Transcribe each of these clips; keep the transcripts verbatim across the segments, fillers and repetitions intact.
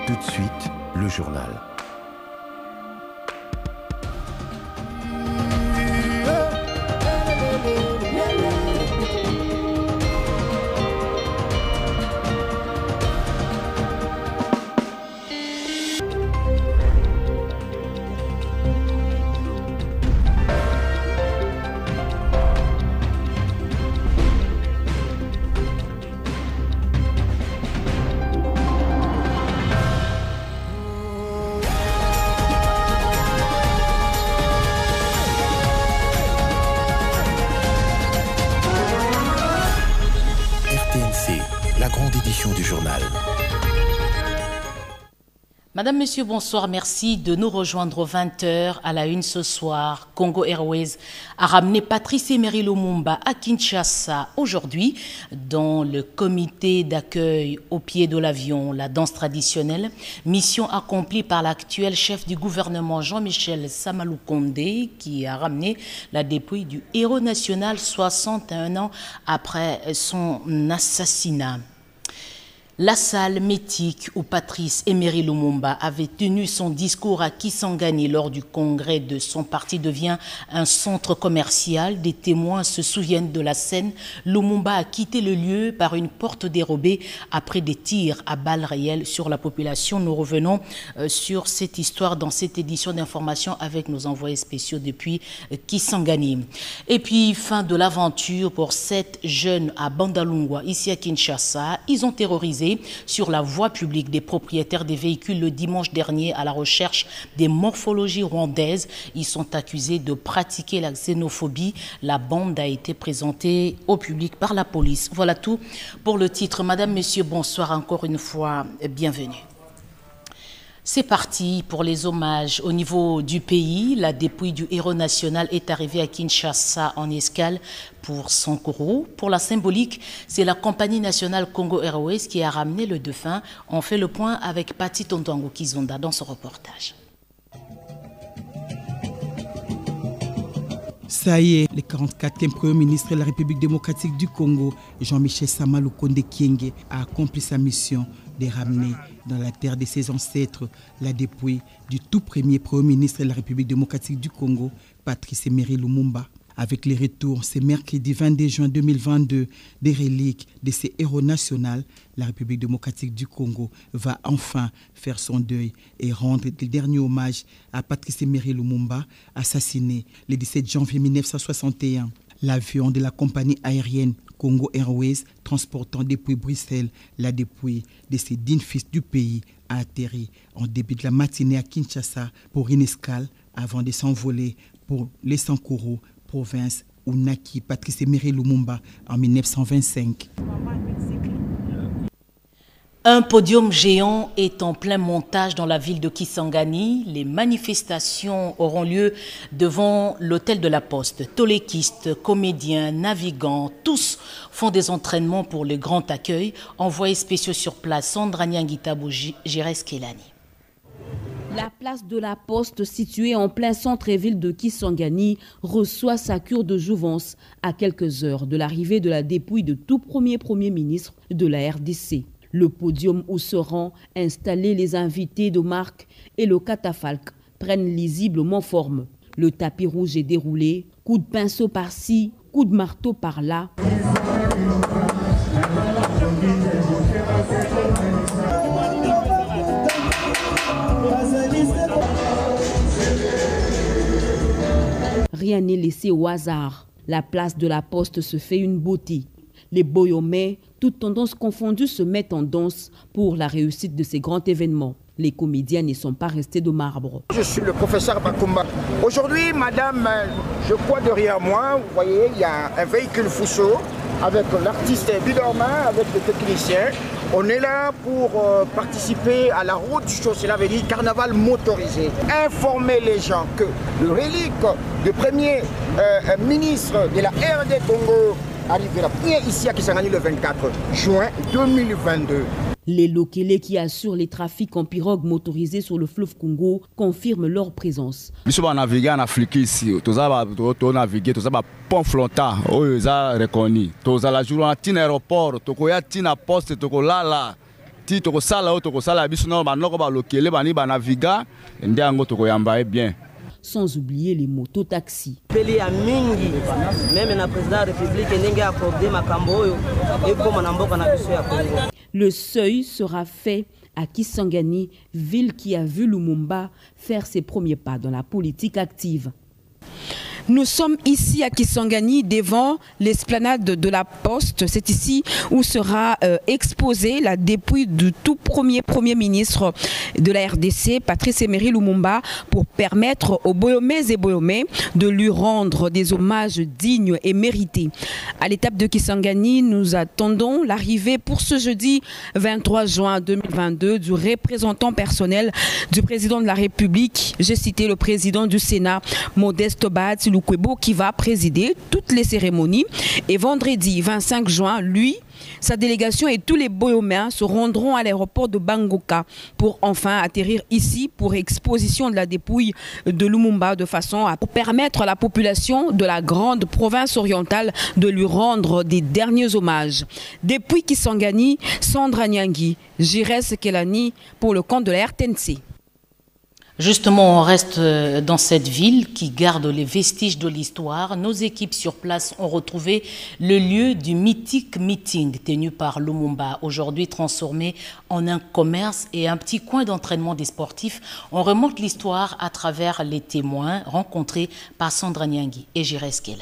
Tout de suite, le journal. La grande édition du journal. Madame, Monsieur, bonsoir. Merci de nous rejoindre aux vingt heures à la une ce soir. Congo Airways a ramené Patrice Emery Lumumba à Kinshasa aujourd'hui dans le comité d'accueil au pied de l'avion, la danse traditionnelle, mission accomplie par l'actuel chef du gouvernement Jean-Michel Samaloukonde qui a ramené la dépouille du héros national soixante et un ans après son assassinat. La salle mythique où Patrice Emery Lumumba avait tenu son discours à Kisangani lors du congrès de son parti devient un centre commercial. Des témoins se souviennent de la scène. Lumumba a quitté le lieu par une porte dérobée après des tirs à balles réelles sur la population. Nous revenons sur cette histoire dans cette édition d'information avec nos envoyés spéciaux depuis Kisangani. Et puis, fin de l'aventure pour sept jeunes à Bandalungwa, ici à Kinshasa. Ils ont terrorisé sur la voie publique des propriétaires des véhicules le dimanche dernier à la recherche des morphologies rwandaises. Ils sont accusés de pratiquer la xénophobie. La bande a été présentée au public par la police. Voilà tout pour le titre. Madame, Monsieur, bonsoir encore une fois. Bienvenue. C'est parti pour les hommages au niveau du pays. La dépouille du héros national est arrivée à Kinshasa en escale pour Sankoro. Pour la symbolique, c'est la compagnie nationale Congo Airways qui a ramené le défunt. On fait le point avec Pati Tontongo Kizonda dans ce reportage. Ça y est, le quarante-quatrième Premier ministre de la République démocratique du Congo, Jean-Michel Samaloukonde Kyenge, a accompli sa mission de ramener dans la terre de ses ancêtres la dépouille du tout premier Premier ministre de la République démocratique du Congo, Patrice Emery Lumumba. Avec les retours, ce mercredi vingt-deux juin deux mille vingt-deux, des reliques de ces héros nationaux, la République démocratique du Congo va enfin faire son deuil et rendre le dernier hommage à Patrice Emery Lumumba, assassiné le dix-sept janvier mille neuf cent soixante et un. L'avion de la compagnie aérienne Congo Airways transportant depuis Bruxelles la dépouille de ces dignes fils du pays a atterri en début de la matinée à Kinshasa pour une escale avant de s'envoler pour les Sankoro, province où naquit Patrice Emery Lumumba en mille neuf cent vingt-cinq. Un podium géant est en plein montage dans la ville de Kisangani. Les manifestations auront lieu devant l'hôtel de la Poste. Tolékistes, comédiens, navigants, tous font des entraînements pour le grand accueil. Envoyés spéciaux sur place, Sandra Nyangitabo, Gérès Kelani. La place de la Poste, située en plein centre-ville de Kisangani, reçoit sa cure de jouvence à quelques heures de l'arrivée de la dépouille de tout premier Premier ministre de la R D C. Le podium où seront installés les invités de marque et le catafalque prennent lisiblement forme. Le tapis rouge est déroulé, coup de pinceau par-ci, coup de marteau par-là. Rien n'est laissé au hasard. La place de la Poste se fait une beauté. Les Boyomais, toutes tendances confondues, se mettent en danse pour la réussite de ces grands événements. Les comédiens ne sont pas restés de marbre. Je suis le professeur Bakumba. Aujourd'hui, madame, je crois derrière moi, vous voyez, il y a un véhicule Fuso avec l'artiste Bidorma, avec le technicien. On est là pour euh, participer à la route du show, cela veut dire carnaval motorisé. Informer les gens que le relique du premier euh, ministre de la R D Congo arrivera bien ici à Kisangani le vingt-quatre juin deux mille vingt-deux. Les Lokele qui assurent les trafics en pirogue motorisés sur le fleuve Congo confirment leur présence. Nous sommes navigués en Afrique ici. Nous avons navigué, nous avons pont flottant, nous avons reconnu. Nous avons joué à un aéroport, nous avons une poste, nous avons là là. ti to ko sala o to ko sala biso na ba noko ba lokele ba ni ba naviga ndé ango to ko yamba bien. Sans oublier les mototaxis. Le seuil sera fait à Kisangani, ville qui a vu Lumumba faire ses premiers pas dans la politique active. Nous sommes ici à Kisangani devant l'esplanade de la Poste. C'est ici où sera euh, exposée la dépouille du tout premier Premier ministre de la R D C, Patrice Emery Lumumba, pour permettre aux Boyomais et Boyomais de lui rendre des hommages dignes et mérités. À l'étape de Kisangani, nous attendons l'arrivée pour ce jeudi vingt-trois juin deux mille vingt-deux du représentant personnel du président de la République. J'ai cité le président du Sénat, Modeste Bahati Lukwebo, qui va présider toutes les cérémonies. Et vendredi vingt-cinq juin, lui, sa délégation et tous les Boyoméens se rendront à l'aéroport de Bangoka pour enfin atterrir ici pour exposition de la dépouille de Lumumba, de façon à permettre à la population de la grande province orientale de lui rendre des derniers hommages. Depuis Kisangani, Sandra Nyangi, Jires Kelani pour le compte de la R T N C. Justement, on reste dans cette ville qui garde les vestiges de l'histoire. Nos équipes sur place ont retrouvé le lieu du mythique meeting tenu par Lumumba, aujourd'hui transformé en un commerce et un petit coin d'entraînement des sportifs. On remonte l'histoire à travers les témoins rencontrés par Sandra Nyangi et Jires Kelani.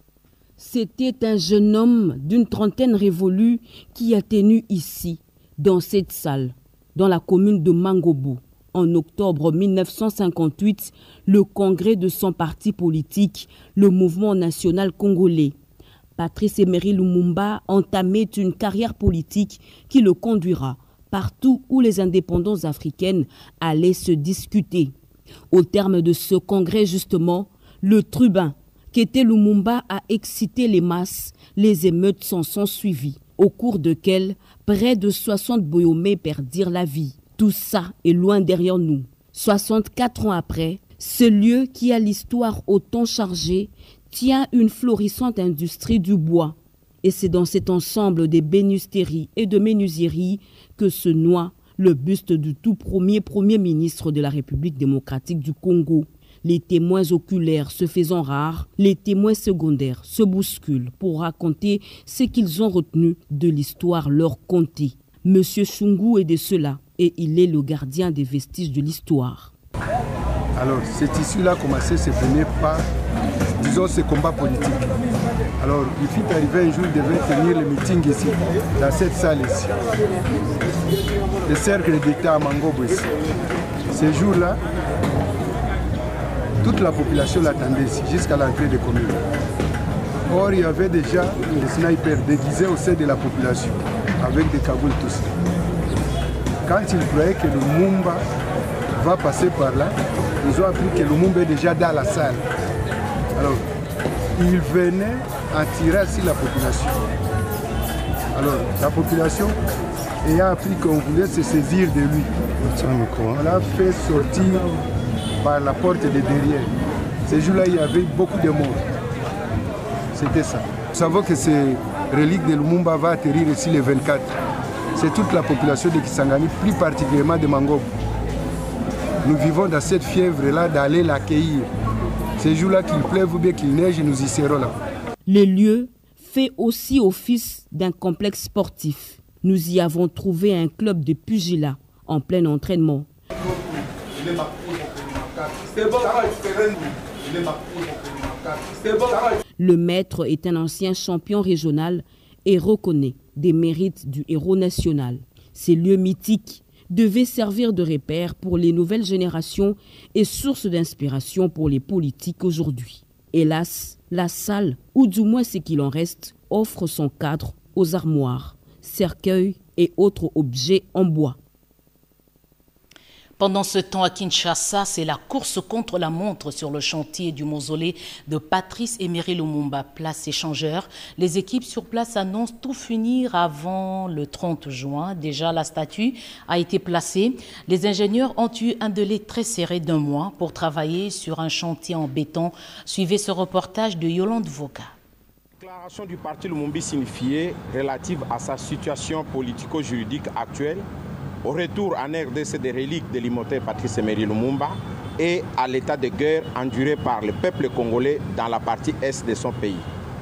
C'était un jeune homme d'une trentaine révolue qui a tenu ici, dans cette salle, dans la commune de Mangobo. En octobre mille neuf cent cinquante-huit, le congrès de son parti politique, le Mouvement national congolais. Patrice Emery Lumumba entamait une carrière politique qui le conduira partout où les indépendances africaines allaient se discuter. Au terme de ce congrès, justement, le trubin qu'était Lumumba a excité les masses. Les émeutes s'en sont suivies, au cours desquelles près de soixante Boyomais perdirent la vie. Tout ça est loin derrière nous. soixante-quatre ans après, ce lieu qui a l'histoire autant chargée tient une florissante industrie du bois. Et c'est dans cet ensemble des bénisteries et de menuiseries que se noie le buste du tout premier Premier ministre de la République démocratique du Congo. Les témoins oculaires se faisant rares, les témoins secondaires se bousculent pour raconter ce qu'ils ont retenu de l'histoire leur contée. Monsieur Chungu est de cela et il est le gardien des vestiges de l'histoire. Alors, c'est ici-là commencé ce premier pas, disons ce combat politique. Alors, il fit arriver un jour, il devait tenir le meeting ici, dans cette salle ici. Le cercle d'État à Mangobo ici. Ce jour-là, toute la population l'attendait ici, jusqu'à l'entrée des communes. Or, il y avait déjà des snipers déguisés au sein de la population, avec des cagoules tous. Quand ils croyaient que le Lumumba va passer par là, ils ont appris que le Lumumba est déjà dans la salle. Alors, ils venaient en tirer sur la population. Alors, la population ayant appris qu'on voulait se saisir de lui, on l'a fait sortir par la porte de derrière. Ce jour-là, il y avait beaucoup de morts. C'était ça. Nous savons que ces reliques de Lumumba va atterrir ici le vingt-quatre. C'est toute la population de Kisangani, plus particulièrement de Mangobo. Nous vivons dans cette fièvre-là d'aller l'accueillir. Ces jours-là, qu'il pleuve ou bien qu'il neige, nous y serons là. Le lieu fait aussi office d'un complexe sportif. Nous y avons trouvé un club de pugilat en plein entraînement. Le maître est un ancien champion régional et reconnaît des mérites du héros national. Ces lieux mythiques devaient servir de repère pour les nouvelles générations et source d'inspiration pour les politiques aujourd'hui. Hélas, la salle, ou du moins ce qu'il en reste, offre son cadre aux armoires, cercueils et autres objets en bois. Pendant ce temps, à Kinshasa, c'est la course contre la montre sur le chantier du mausolée de Patrice Emery Lumumba, place échangeur. Les équipes sur place annoncent tout finir avant le trente juin. Déjà, la statue a été placée. Les ingénieurs ont eu un délai très serré d'un mois pour travailler sur un chantier en béton. Suivez ce reportage de Yolande Voka. La déclaration du parti Lumumba signifiée relative à sa situation politico-juridique actuelle au retour en R D C des reliques de l'immortel Patrice Emery Lumumba et à l'état de guerre enduré par le peuple congolais dans la partie est de son pays.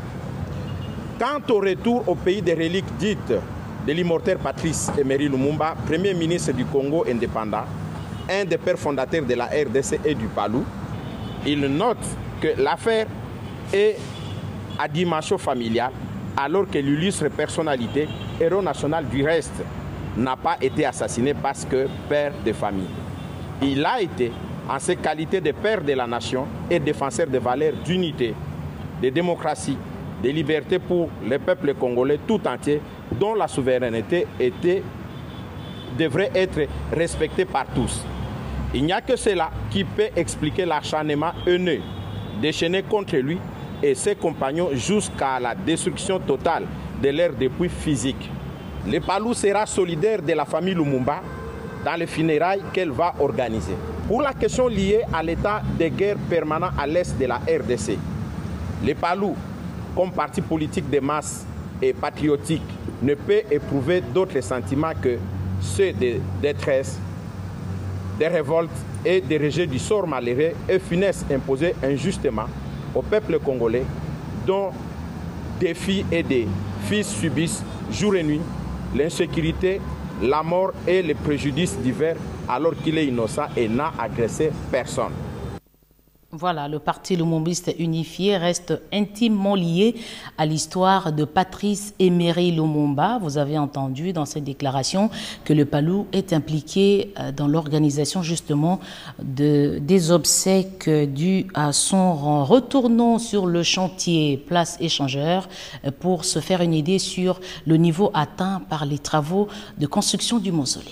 Quant au retour au pays des reliques dites de l'immortel Patrice Emery Lumumba, premier ministre du Congo indépendant, un des pères fondateurs de la R D C et du Palou, il note que l'affaire est à dimension familiale, alors que l'illustre personnalité, héros national du reste, n'a pas été assassiné parce que père de famille. Il a été, en ses qualités de père de la nation et défenseur des valeurs d'unité, de démocratie, de liberté pour le peuple congolais tout entier, dont la souveraineté était, devrait être respectée par tous. Il n'y a que cela qui peut expliquer l'acharnement haineux déchaîné contre lui et ses compagnons jusqu'à la destruction totale de leur dépouille physique. Le Palou sera solidaire de la famille Lumumba dans les funérailles qu'elle va organiser. Pour la question liée à l'état de guerre permanent à l'est de la R D C, le Palou, comme parti politique de masse et patriotique, ne peut éprouver d'autres sentiments que ceux de détresse, de révolte et de rejet du sort malheureux et funeste imposé injustement au peuple congolais, dont des filles et des fils subissent jour et nuit l'insécurité, la mort et les préjudices divers alors qu'il est innocent et n'a agressé personne. Voilà, le parti lumumbiste unifié reste intimement lié à l'histoire de Patrice Emery Lumumba. Vous avez entendu dans cette déclaration que le Palou est impliqué dans l'organisation justement de, des obsèques dues à son rang. Retournons sur le chantier Place Échangeur pour se faire une idée sur le niveau atteint par les travaux de construction du mausolée.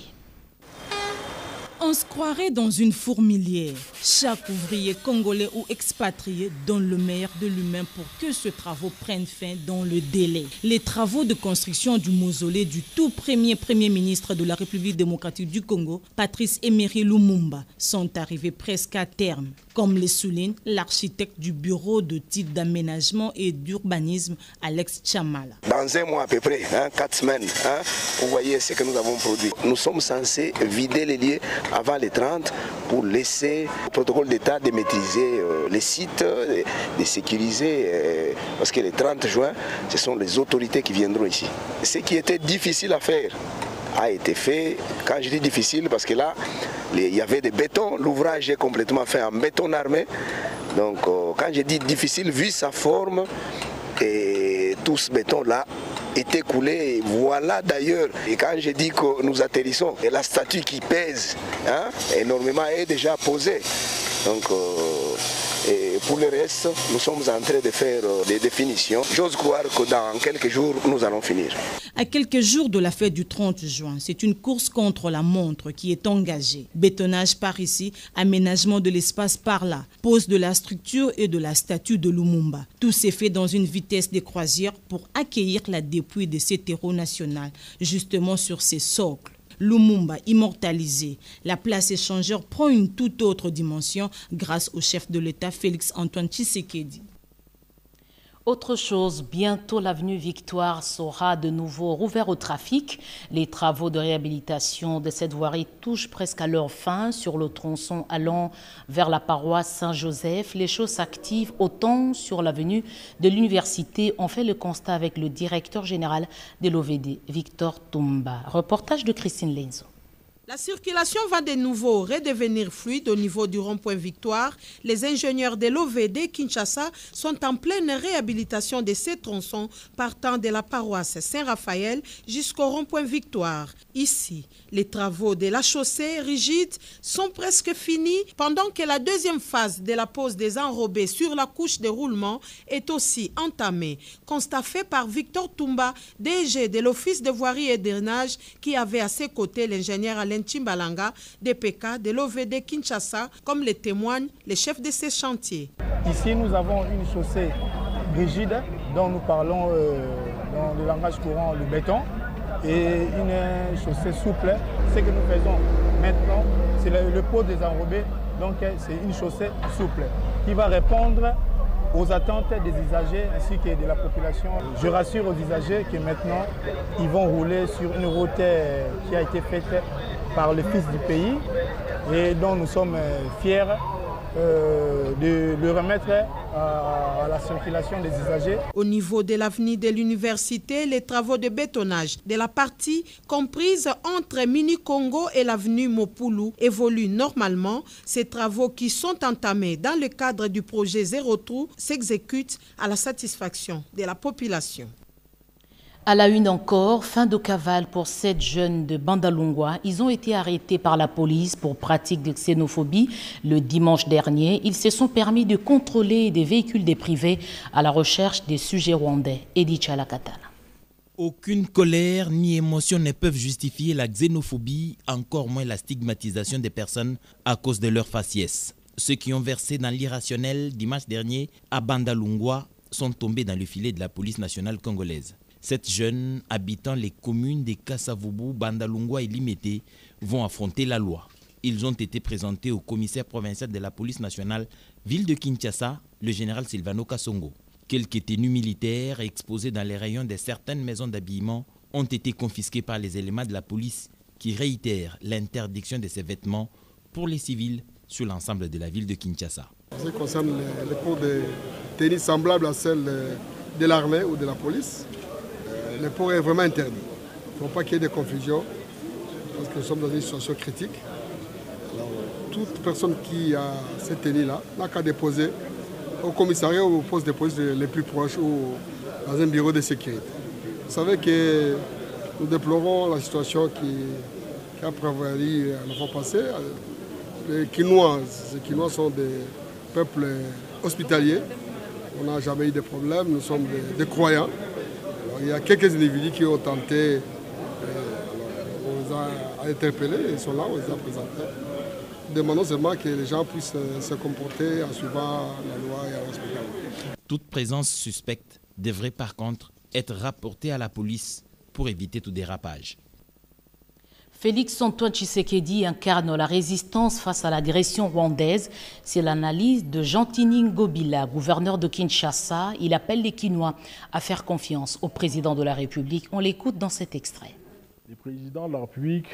On se croirait dans une fourmilière. Chaque ouvrier congolais ou expatrié donne le meilleur de lui-même pour que ce travaux prenne fin dans le délai. Les travaux de construction du mausolée du tout premier Premier ministre de la République démocratique du Congo, Patrice Emery Lumumba, sont arrivés presque à terme, comme le souligne l'architecte du bureau de titre d'aménagement et d'urbanisme, Alex Chamala. Dans un mois à peu près, hein, quatre semaines, hein, vous voyez ce que nous avons produit. Nous sommes censés vider les lieux avant les trente pour laisser le protocole d'État de maîtriser euh, les sites, de, de sécuriser, euh, parce que le trente juin, ce sont les autorités qui viendront ici. Ce qui était difficile à faire a été fait. Quand je dis difficile, parce que là, les, il y avait des bétons, l'ouvrage est complètement fait en béton armé. Donc euh, quand je dis difficile, vu sa forme, et tout ce béton-là était coulé. Voilà d'ailleurs, et quand je dis que nous atterrissons, et la statue qui pèse hein, énormément est déjà posée. Donc, euh, et pour le reste, nous sommes en train de faire euh, des définitions. J'ose croire que dans quelques jours, nous allons finir. À quelques jours de la fête du trente juin, c'est une course contre la montre qui est engagée. Bétonnage par ici, aménagement de l'espace par là, pose de la structure et de la statue de Lumumba. Tout s'est fait dans une vitesse de croisière pour accueillir la dépouille de cet héros national, justement sur ces socles. Lumumba immortalisé, la place échangeur prend une toute autre dimension grâce au chef de l'État Félix Antoine Tshisekedi. Autre chose, bientôt l'avenue Victoire sera de nouveau rouverte au trafic. Les travaux de réhabilitation de cette voirie touchent presque à leur fin sur le tronçon allant vers la paroisse Saint-Joseph. Les choses s'activent autant sur l'avenue de l'université. On fait le constat avec le directeur général de l'O V D, Victor Tumba. Reportage de Christine Lenzo. La circulation va de nouveau redevenir fluide au niveau du rond-point Victoire. Les ingénieurs de l'O V D Kinshasa sont en pleine réhabilitation de ces tronçons partant de la paroisse Saint-Raphaël jusqu'au rond-point Victoire. Ici, les travaux de la chaussée rigide sont presque finis pendant que la deuxième phase de la pose des enrobés sur la couche de roulement est aussi entamée. Constat fait par Victor Tumba, D G de l'Office de voirie et drainage, qui avait à ses côtés l'ingénieur Alain Timbalanga, D P K de l'O V D Kinshasa, comme le témoignent les chefs de ces chantiers. Ici, nous avons une chaussée rigide dont nous parlons euh, dans le langage courant, le béton, et une chaussée souple. Ce que nous faisons maintenant, c'est le, le pot des enrobés, donc c'est une chaussée souple qui va répondre aux attentes des usagers ainsi que de la population. Je rassure aux usagers que maintenant, ils vont rouler sur une route qui a été faite par le fils du pays et dont nous sommes fiers euh, de le remettre à, à la circulation des usagers. Au niveau de l'avenue de l'université, les travaux de bétonnage de la partie comprise entre Mini Congo et l'avenue Mopulu évoluent normalement. Ces travaux qui sont entamés dans le cadre du projet Zéro Trou s'exécutent à la satisfaction de la population. À la une encore, fin de cavale pour sept jeunes de Bandalungwa. Ils ont été arrêtés par la police pour pratique de xénophobie le dimanche dernier. Ils se sont permis de contrôler des véhicules des privés à la recherche des sujets rwandais. Edi Chalakatala. Aucune colère ni émotion ne peuvent justifier la xénophobie, encore moins la stigmatisation des personnes à cause de leur faciès. Ceux qui ont versé dans l'irrationnel dimanche dernier à Bandalungwa sont tombés dans le filet de la police nationale congolaise. Sept jeunes habitant les communes de Kasavubu, Bandalungwa et Limete vont affronter la loi. Ils ont été présentés au commissaire provincial de la police nationale, ville de Kinshasa, le général Silvano Kasongo. Quelques tenues militaires exposées dans les rayons de certaines maisons d'habillement ont été confisquées par les éléments de la police qui réitèrent l'interdiction de ces vêtements pour les civils sur l'ensemble de la ville de Kinshasa. En ce qui concerne les, les cours de tenues semblables à celles de l'armée ou de la police, le port est vraiment interdit. Il ne faut pas qu'il y ait de confusion parce que nous sommes dans une situation critique. Alors, toute personne qui a cette tenue-là n'a qu'à déposer au commissariat ou au poste de police les plus proches ou dans un bureau de sécurité. Vous savez que nous déplorons la situation qui, qui a prévalu la fois passée. Les Kinois, ces Kinois sont des peuples hospitaliers. On n'a jamais eu de problème, nous sommes des, des croyants. Il y a quelques individus qui ont tenté, euh, on les a interpellés, ils sont là, on les a présentés. Demandons seulement que les gens puissent se comporter en suivant la loi et en respectant la loi. Toute présence suspecte devrait par contre être rapportée à la police pour éviter tout dérapage. Félix-Antoine Tshisekedi incarne la résistance face à la direction rwandaise. C'est l'analyse de Jean-Tini Ngobila, gouverneur de Kinshasa. Il appelle les Kinois à faire confiance au président de la République. On l'écoute dans cet extrait. Le président de la République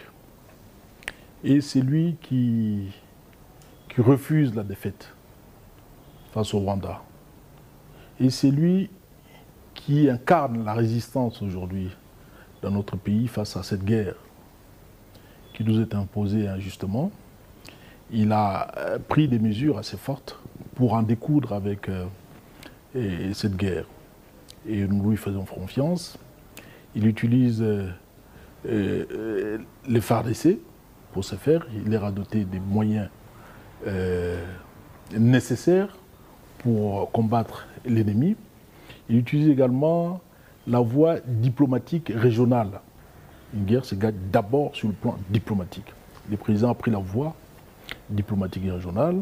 est celui qui, qui refuse la défaite face au Rwanda. Et c'est lui qui incarne la résistance aujourd'hui dans notre pays face à cette guerre qui nous est imposée injustement. Il a pris des mesures assez fortes pour en découdre avec euh, et, et cette guerre. Et nous lui faisons confiance. Il utilise euh, euh, les F A R D C pour ce faire. Il leur a doté des moyens euh, nécessaires pour combattre l'ennemi. Il utilise également la voie diplomatique régionale. Une guerre se gagne d'abord sur le plan diplomatique. Le président a pris la voie diplomatique et régionale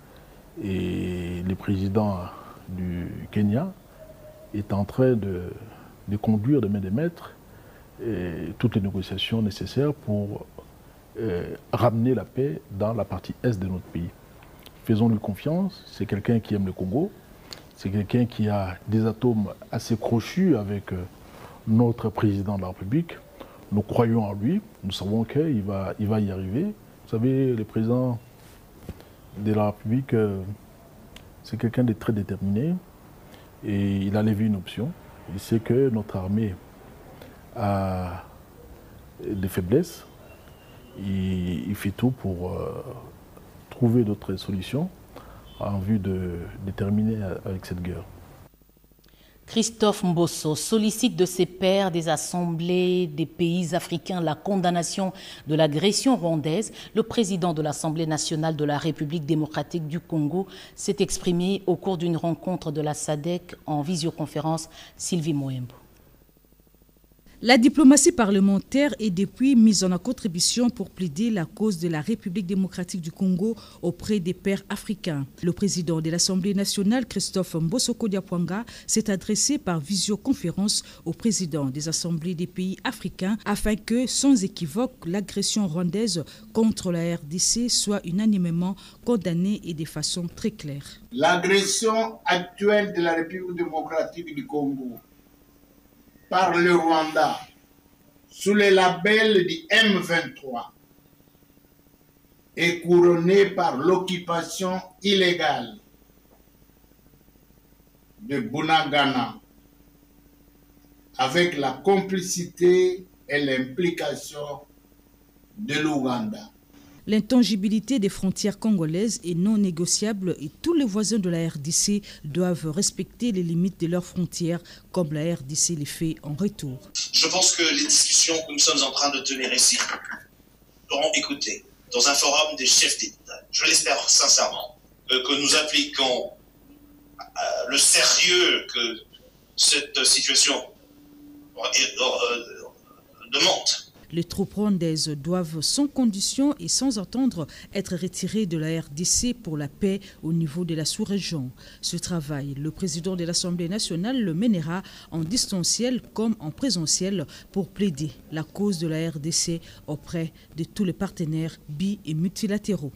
et le président du Kenya est en train de, de conduire de main de maître et toutes les négociations nécessaires pour euh, ramener la paix dans la partie est de notre pays. Faisons-lui confiance, c'est quelqu'un qui aime le Congo, c'est quelqu'un qui a des atomes assez crochus avec euh, notre président de la République. Nous croyons en lui, nous savons qu'il va, il va y arriver. Vous savez, le président de la République, euh, c'est quelqu'un de très déterminé et il a levé une option. Il sait que notre armée a des faiblesses. Il, il fait tout pour euh, trouver d'autres solutions en vue de, de terminer avec cette guerre. Christophe Mbosso sollicite de ses pairs des assemblées des pays africains la condamnation de l'agression rwandaise. Le président de l'Assemblée nationale de la République démocratique du Congo s'est exprimé au cours d'une rencontre de la S A D C en visioconférence. Sylvie Moembo. La diplomatie parlementaire est depuis mise en contribution pour plaider la cause de la République démocratique du Congo auprès des pairs africains. Le président de l'Assemblée nationale, Christophe Mbosso Kodiapwanga, s'est adressé par visioconférence au président des assemblées des pays africains afin que, sans équivoque, l'agression rwandaise contre la R D C soit unanimement condamnée et de façon très claire. L'agression actuelle de la République démocratique du Congo par le Rwanda, sous le label du M vingt-trois, est couronné par l'occupation illégale de Bunagana avec la complicité et l'implication de l'Ouganda. L'intangibilité des frontières congolaises est non négociable et tous les voisins de la R D C doivent respecter les limites de leurs frontières comme la R D C les fait en retour. Je pense que les discussions que nous sommes en train de tenir ici seront écoutées dans un forum des chefs d'État. Je l'espère sincèrement euh, que nous appliquons euh, le sérieux que cette situation euh, euh, demande. Les troupes rwandaises doivent sans condition et sans attendre être retirées de la R D C pour la paix au niveau de la sous-région. Ce travail, le président de l'Assemblée nationale le mènera en distanciel comme en présentiel pour plaider la cause de la R D C auprès de tous les partenaires bi- et multilatéraux.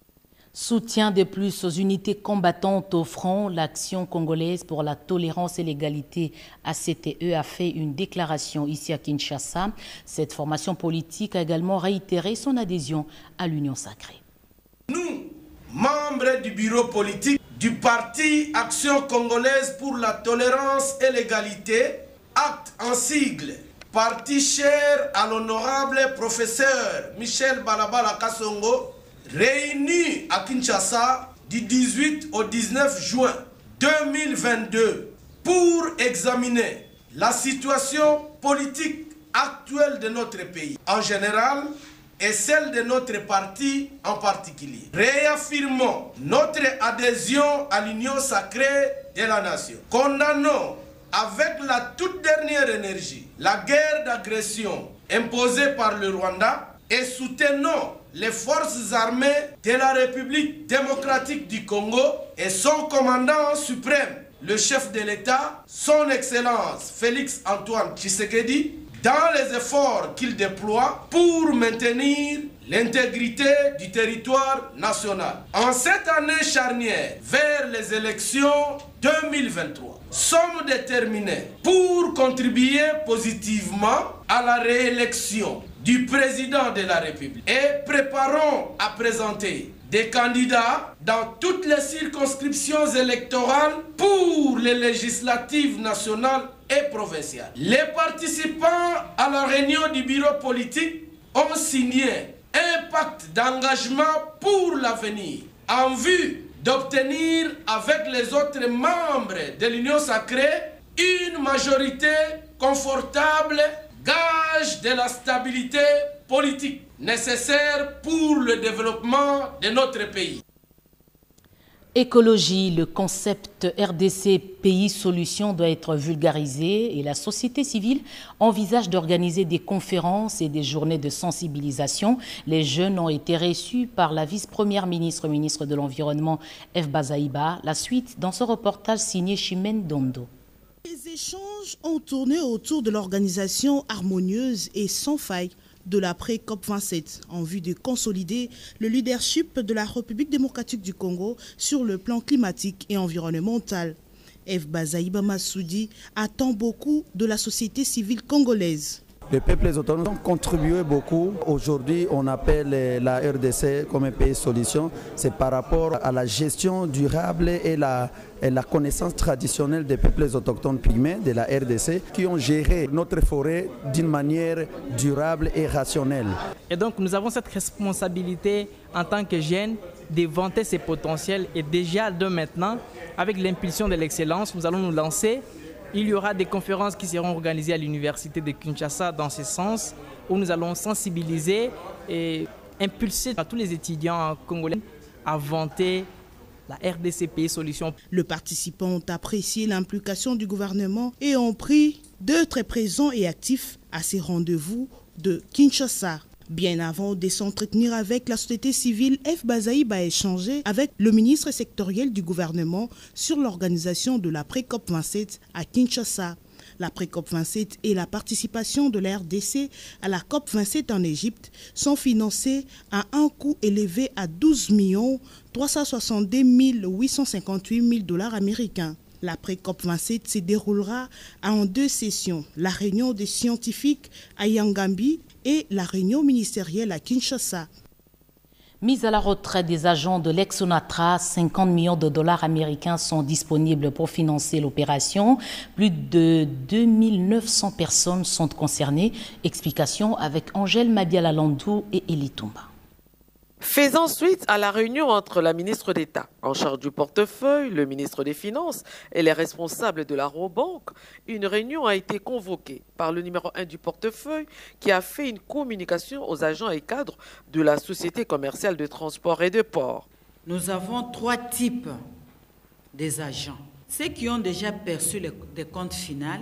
Soutien de plus aux unités combattantes au front, l'Action congolaise pour la tolérance et l'égalité A C T E a fait une déclaration ici à Kinshasa. Cette formation politique a également réitéré son adhésion à l'Union sacrée. Nous, membres du bureau politique du parti Action congolaise pour la tolérance et l'égalité, acte en sigle, parti cher à l'honorable professeur Michel Balabala Kassongo, réunis à Kinshasa du dix-huit au dix-neuf juin deux mille vingt-deux pour examiner la situation politique actuelle de notre pays en général et celle de notre parti en particulier. Réaffirmons notre adhésion à l'union sacrée de la nation. Condamnons avec la toute dernière énergie la guerre d'agression imposée par le Rwanda et soutenons les forces armées de la République démocratique du Congo et son commandant suprême, le chef de l'État, son Excellence Félix Antoine Tshisekedi, dans les efforts qu'il déploie pour maintenir l'intégrité du territoire national. En cette année charnière vers les élections deux mille vingt-trois, sommes déterminés pour contribuer positivement à la réélection du président de la République et préparons à présenter des candidats dans toutes les circonscriptions électorales pour les législatives nationales et provinciales. Les participants à la réunion du bureau politique ont signé un pacte d'engagement pour l'avenir en vue d'obtenir avec les autres membres de l'Union sacrée une majorité confortable, gage de la stabilité politique nécessaire pour le développement de notre pays. Écologie, le concept R D C Pays Solutions doit être vulgarisé et la société civile envisage d'organiser des conférences et des journées de sensibilisation. Les jeunes ont été reçus par la vice-première ministre, ministre de l'Environnement, F. Bazaïba. La suite dans ce reportage signé Chimène Dondo. Les échanges ont tourné autour de l'organisation harmonieuse et sans faille de l'après-C O P vingt-sept en vue de consolider le leadership de la République démocratique du Congo sur le plan climatique et environnemental. F. Bazaïba Massoudi attend beaucoup de la société civile congolaise. Les peuples autonomes ont contribué beaucoup. Aujourd'hui, on appelle la R D C comme un pays solution. C'est par rapport à la gestion durable et la, et la connaissance traditionnelle des peuples autochtones pygmées de la R D C qui ont géré notre forêt d'une manière durable et rationnelle. Et donc, nous avons cette responsabilité en tant que jeunes de vanter ces potentiels. Et déjà, de maintenant, avec l'impulsion de l'excellence, nous allons nous lancer. Il y aura des conférences qui seront organisées à l'université de Kinshasa dans ce sens, où nous allons sensibiliser et impulser à tous les étudiants congolais à vanter la R D C Pays Solutions. Les participants ont apprécié l'implication du gouvernement et ont pris d'être présents et actifs à ces rendez-vous de Kinshasa. Bien avant de s'entretenir avec la société civile, F. Bazaïba a échangé avec le ministre sectoriel du gouvernement sur l'organisation de l'après-C O P vingt-sept à Kinshasa. L'après-C O P vingt-sept et la participation de la R D C à la C O P vingt-sept en Égypte sont financés à un coût élevé à douze millions trois cent soixante-deux mille huit cent cinquante-huit dollars américains. L'après-C O P vingt-sept se déroulera en deux sessions, la réunion des scientifiques à Yangambi et la réunion ministérielle à Kinshasa. Mise à la retraite des agents de l'ex-Onatra, cinquante millions de dollars américains sont disponibles pour financer l'opération. Plus de deux mille neuf cents personnes sont concernées. Explication avec Angèle Mabiala-Landou et Eli Toumba. Faisant suite à la réunion entre la ministre d'État en charge du portefeuille, le ministre des Finances et les responsables de la Robank, une réunion a été convoquée par le numéro un du portefeuille qui a fait une communication aux agents et cadres de la Société commerciale de transport et de port. Nous avons trois types des agents. Ceux qui ont déjà perçu les, des comptes finaux,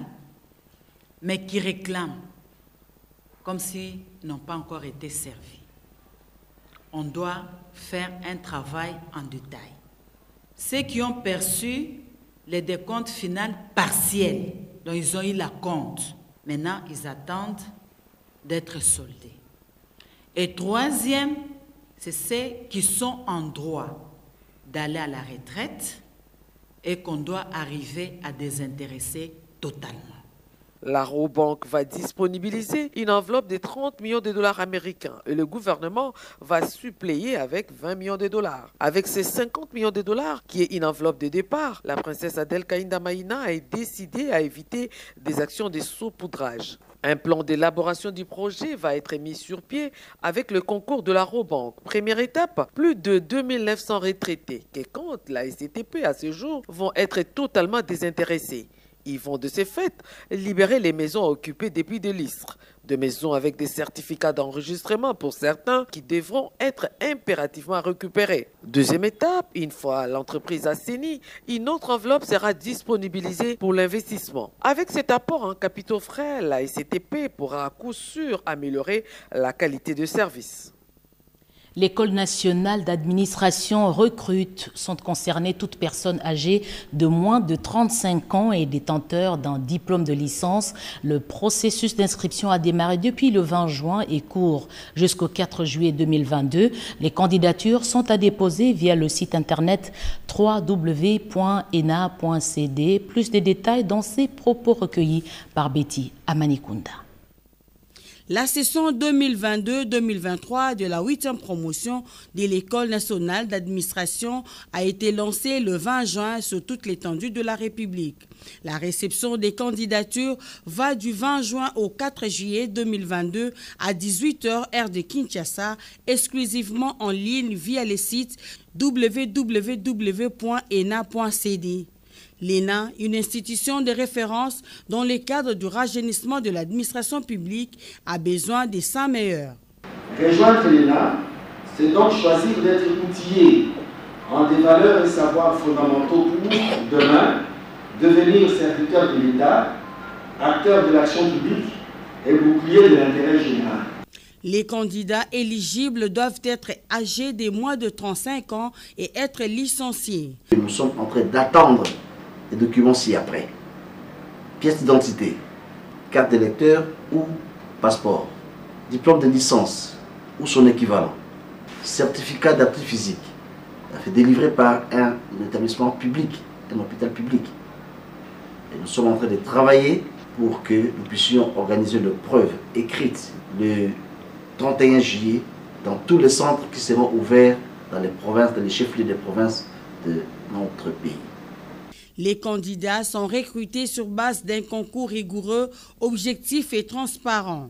mais qui réclament comme s'ils n'ont pas encore été servis. On doit faire un travail en détail. Ceux qui ont perçu les décomptes finaux partiels, dont ils ont eu la compte, maintenant ils attendent d'être soldés. Et troisième, c'est ceux qui sont en droit d'aller à la retraite et qu'on doit arriver à désintéresser totalement. La Robank va disponibiliser une enveloppe de trente millions de dollars américains et le gouvernement va suppléer avec vingt millions de dollars. Avec ces cinquante millions de dollars, qui est une enveloppe de départ, la princesse Adel Kainda Maïna a décidé à éviter des actions de saupoudrage. Un plan d'élaboration du projet va être mis sur pied avec le concours de la Robank. Première étape, plus de deux mille neuf cents retraités qui comptent la S C T P à ce jour vont être totalement désintéressés. Ils vont de ces faits libérer les maisons occupées depuis des lustres, de maisons avec des certificats d'enregistrement pour certains qui devront être impérativement récupérés. Deuxième étape, une fois l'entreprise assainie, une autre enveloppe sera disponibilisée pour l'investissement. Avec cet apport en capitaux frais, la S C T P pourra à coup sûr améliorer la qualité de service. L'École nationale d'administration recrute. Sont concernées toutes personnes âgées de moins de trente-cinq ans et détenteurs d'un diplôme de licence. Le processus d'inscription a démarré depuis le vingt juin et court jusqu'au quatre juillet deux mille vingt-deux. Les candidatures sont à déposer via le site internet w w w point e n a point c d. Plus de détails dans ces propos recueillis par Betty Amanikunda. La session deux mille vingt-deux deux mille vingt-trois de la huitième promotion de l'École nationale d'administration a été lancée le vingt juin sur toute l'étendue de la République. La réception des candidatures va du vingt juin au quatre juillet deux mille vingt-deux à dix-huit heures heure de Kinshasa, exclusivement en ligne via le site w w w point e n a point c d. L'E N A, une institution de référence dans le cadre du rajeunissement de l'administration publique, a besoin des cent meilleurs. Rejoindre l'E N A, c'est donc choisir d'être outillé en des valeurs et savoirs fondamentaux pour, demain, devenir serviteur de l'État, acteur de l'action publique et bouclier de l'intérêt général. Les candidats éligibles doivent être âgés de moins de trente-cinq ans et être licenciés. Nous sommes en train d'attendre les documents ci-après. Pièce d'identité, carte d'électeur ou passeport, diplôme de licence ou son équivalent, certificat d'aptitude physique, délivré par un établissement public, un hôpital public. Et nous sommes en train de travailler pour que nous puissions organiser une preuve écrite le trente et un juillet dans tous les centres qui seront ouverts dans les provinces, dans les chefs-lieux des provinces de notre pays. Les candidats sont recrutés sur base d'un concours rigoureux, objectif et transparent.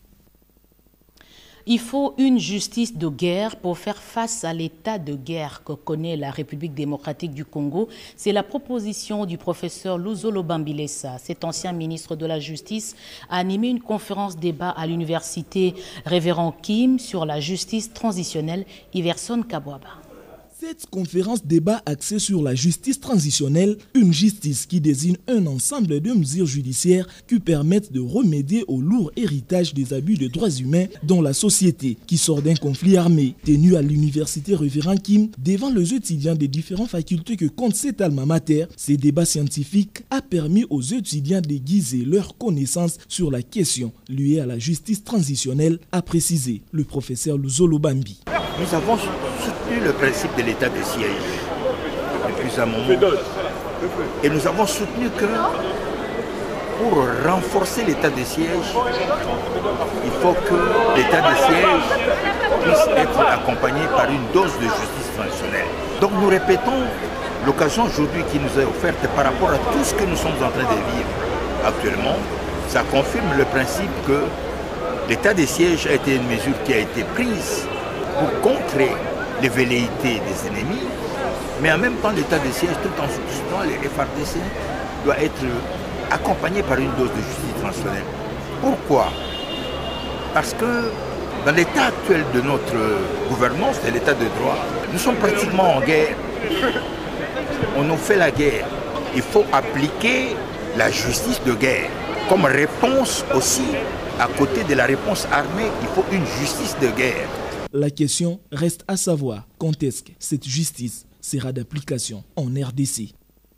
Il faut une justice de guerre pour faire face à l'état de guerre que connaît la République démocratique du Congo. C'est la proposition du professeur Luzolo Bambilesa. Cet ancien ministre de la Justice a animé une conférence débat à l'université Révérend Kim sur la justice transitionnelle. Iverson Kabwaba. Cette conférence débat axée sur la justice transitionnelle, une justice qui désigne un ensemble de mesures judiciaires qui permettent de remédier au lourd héritage des abus de droits humains dans la société qui sort d'un conflit armé. Tenu à l'université Révérend Kim, devant les étudiants des différentes facultés que compte cet alma mater, ces débats scientifiques a permis aux étudiants d'aiguiser leurs connaissances sur la question liée à la justice transitionnelle, a précisé le professeur Luzolo Bambi. Nous avons soutenu le principe de l'état de siège depuis un moment. Et nous avons soutenu que pour renforcer l'état de siège, il faut que l'état de siège puisse être accompagné par une dose de justice transitionnelle. Donc nous répétons l'occasion aujourd'hui qui nous est offerte par rapport à tout ce que nous sommes en train de vivre actuellement. Ça confirme le principe que l'état de siège a été une mesure qui a été prise pour contrer les velléités des ennemis, mais en même temps l'état de siège, tout en soutenant les F R D C, doit être accompagné par une dose de justice transitionnelle. Pourquoi? Parce que dans l'état actuel de notre gouvernance, de l'état de droit, nous sommes pratiquement en guerre. On nous fait la guerre. Il faut appliquer la justice de guerre. Comme réponse aussi, à côté de la réponse armée, il faut une justice de guerre. La question reste à savoir quand est-ce que cette justice sera d'application en R D C.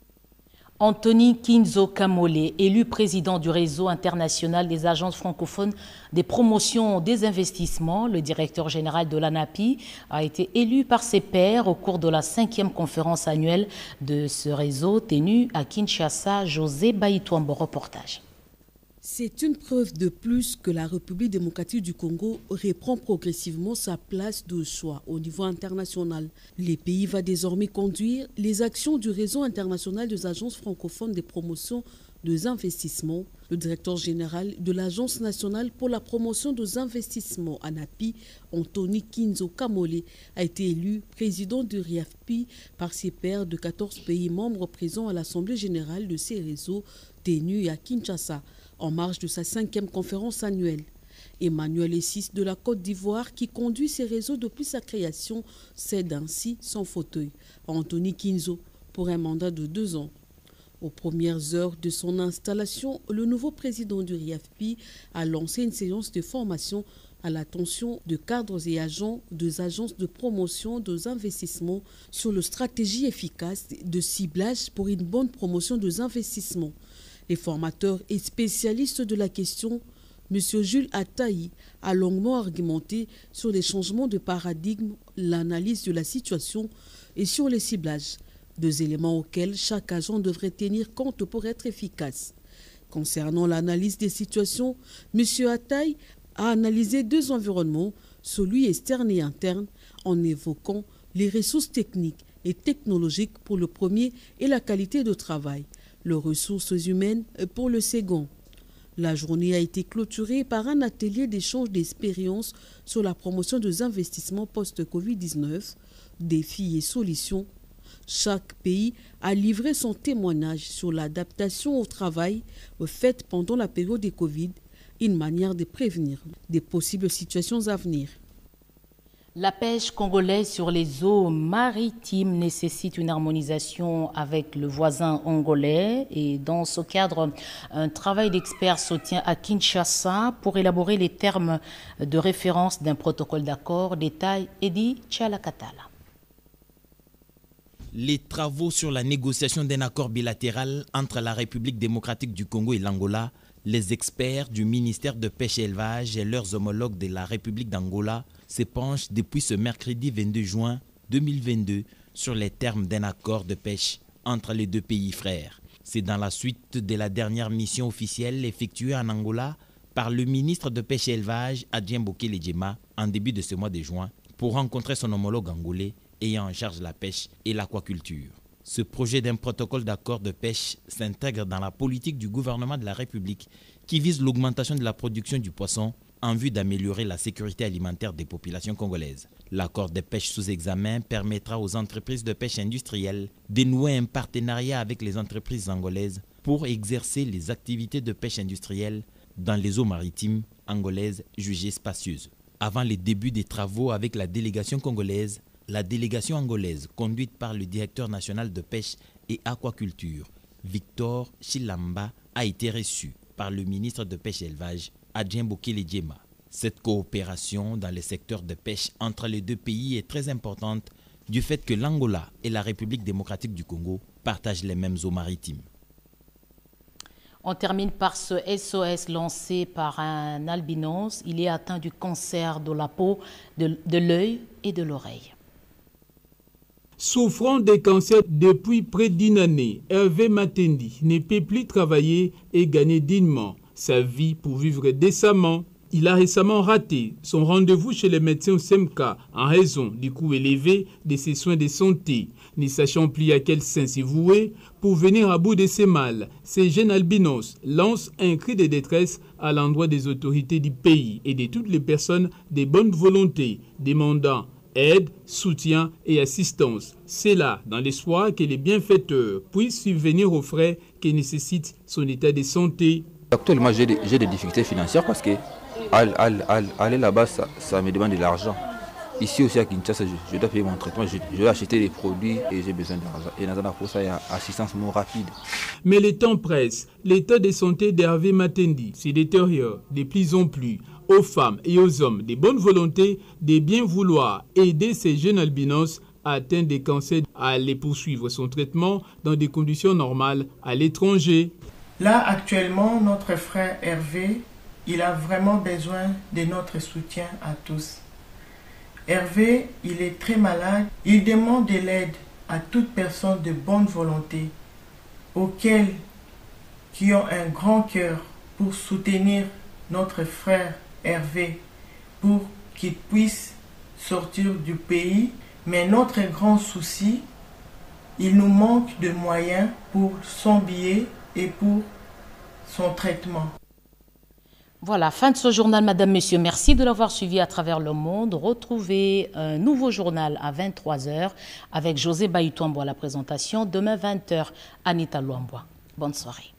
Anthony Kinzo Kamole, élu président du réseau international des agences francophones des promotions des investissements, le directeur général de l'ANAPI, a été élu par ses pairs au cours de la cinquième conférence annuelle de ce réseau tenue à Kinshasa. José Baïtouambo, reportage. C'est une preuve de plus que la République démocratique du Congo reprend progressivement sa place de choix au niveau international. Le pays va désormais conduire les actions du réseau international des agences francophones des promotions des investissements. Le directeur général de l'Agence nationale pour la promotion des investissements, ANAPI, Anthony Kinzo Kamole, a été élu président du R I A F P I par ses pairs de quatorze pays membres présents à l'Assemblée générale de ces réseaux tenus à Kinshasa, en marge de sa cinquième conférence annuelle. Emmanuel Essis de la Côte d'Ivoire, qui conduit ces réseaux depuis sa création, cède ainsi son fauteuil à Anthony Kinzo pour un mandat de deux ans. Aux premières heures de son installation, le nouveau président du R I A F P I a lancé une séance de formation à l'attention de cadres et agents des agences de promotion des investissements sur la stratégie efficace de ciblage pour une bonne promotion des investissements. Les formateurs et spécialistes de la question, M. Jules Ataï, a longuement argumenté sur les changements de paradigme, l'analyse de la situation et sur les ciblages, deux éléments auxquels chaque agent devrait tenir compte pour être efficace. Concernant l'analyse des situations, M. Ataï a analysé deux environnements, celui externe et interne, en évoquant les ressources techniques et technologiques pour le premier et la qualité de travail, les ressources humaines pour le second. La journée a été clôturée par un atelier d'échange d'expériences sur la promotion des investissements post-Covid dix-neuf, défis et solutions. Chaque pays a livré son témoignage sur l'adaptation au travail faite pendant la période de Covid, une manière de prévenir des possibles situations à venir. La pêche congolaise sur les eaux maritimes nécessite une harmonisation avec le voisin angolais et dans ce cadre, un travail d'experts se tient à Kinshasa pour élaborer les termes de référence d'un protocole d'accord. Détail Edi Tchalakatala. Les travaux sur la négociation d'un accord bilatéral entre la République démocratique du Congo et l'Angola, les experts du ministère de Pêche et Élevage et leurs homologues de la République d'Angola se penchent depuis ce mercredi vingt-deux juin deux mille vingt-deux sur les termes d'un accord de pêche entre les deux pays frères. C'est dans la suite de la dernière mission officielle effectuée en Angola par le ministre de Pêche et Élevage, Adjien Bokele Djema, en début de ce mois de juin, pour rencontrer son homologue angolais ayant en charge la pêche et l'aquaculture. Ce projet d'un protocole d'accord de pêche s'intègre dans la politique du gouvernement de la République qui vise l'augmentation de la production du poisson en vue d'améliorer la sécurité alimentaire des populations congolaises. L'accord de pêche sous examen permettra aux entreprises de pêche industrielle de nouer un partenariat avec les entreprises angolaises pour exercer les activités de pêche industrielle dans les eaux maritimes angolaises jugées spacieuses. Avant le début des travaux avec la délégation congolaise, la délégation angolaise, conduite par le directeur national de pêche et aquaculture, Victor Chilamba, a été reçue par le ministre de Pêche et Élevage, Adjien Bokele Djema. Cette coopération dans le secteur de pêche entre les deux pays est très importante du fait que l'Angola et la République démocratique du Congo partagent les mêmes eaux maritimes. On termine par ce S O S lancé par un albinos. Il est atteint du cancer de la peau, de, de l'œil et de l'oreille. Souffrant de cancer depuis près d'une année, Hervé Matendi ne peut plus travailler et gagner dignement sa vie pour vivre décemment. Il a récemment raté son rendez-vous chez les médecins au S E M K en raison du coût élevé de ses soins de santé. Ne sachant plus à quel saint s'y vouer, pour venir à bout de ses mal, ces jeunes albinos lancent un cri de détresse à l'endroit des autorités du pays et de toutes les personnes de bonne volonté demandant aide, soutien et assistance. C'est là, dans l'espoir que les bienfaiteurs puissent subvenir aux frais que nécessite son état de santé. Actuellement, j'ai des, des difficultés financières parce que aller là-bas, ça, ça me demande de l'argent. Ici aussi à Kinshasa, je, je dois payer mon traitement, je, je dois acheter des produits et j'ai besoin d'argent. Et dans pour ça, il y a assistance moins rapide. Mais le temps presse. L'état de santé d'Hervé Matendi se détériore de plus en plus. Aux femmes et aux hommes de bonne volonté de bien vouloir aider ces jeunes albinos atteints de cancer à aller poursuivre son traitement dans des conditions normales à l'étranger. Là, actuellement, notre frère Hervé, il a vraiment besoin de notre soutien à tous. Hervé, il est très malade. Il demande de l'aide à toute personne de bonne volonté, auxquelles qui ont un grand cœur pour soutenir notre frère Hervé, pour qu'il puisse sortir du pays. Mais notre grand souci, il nous manque de moyens pour son billet et pour son traitement. Voilà, fin de ce journal, madame, messieurs. Merci de l'avoir suivi à travers le monde. Retrouvez un nouveau journal à vingt-trois heures avec José Baïtouambo à la présentation. Demain, vingt heures, Anita Luamboa. Bonne soirée.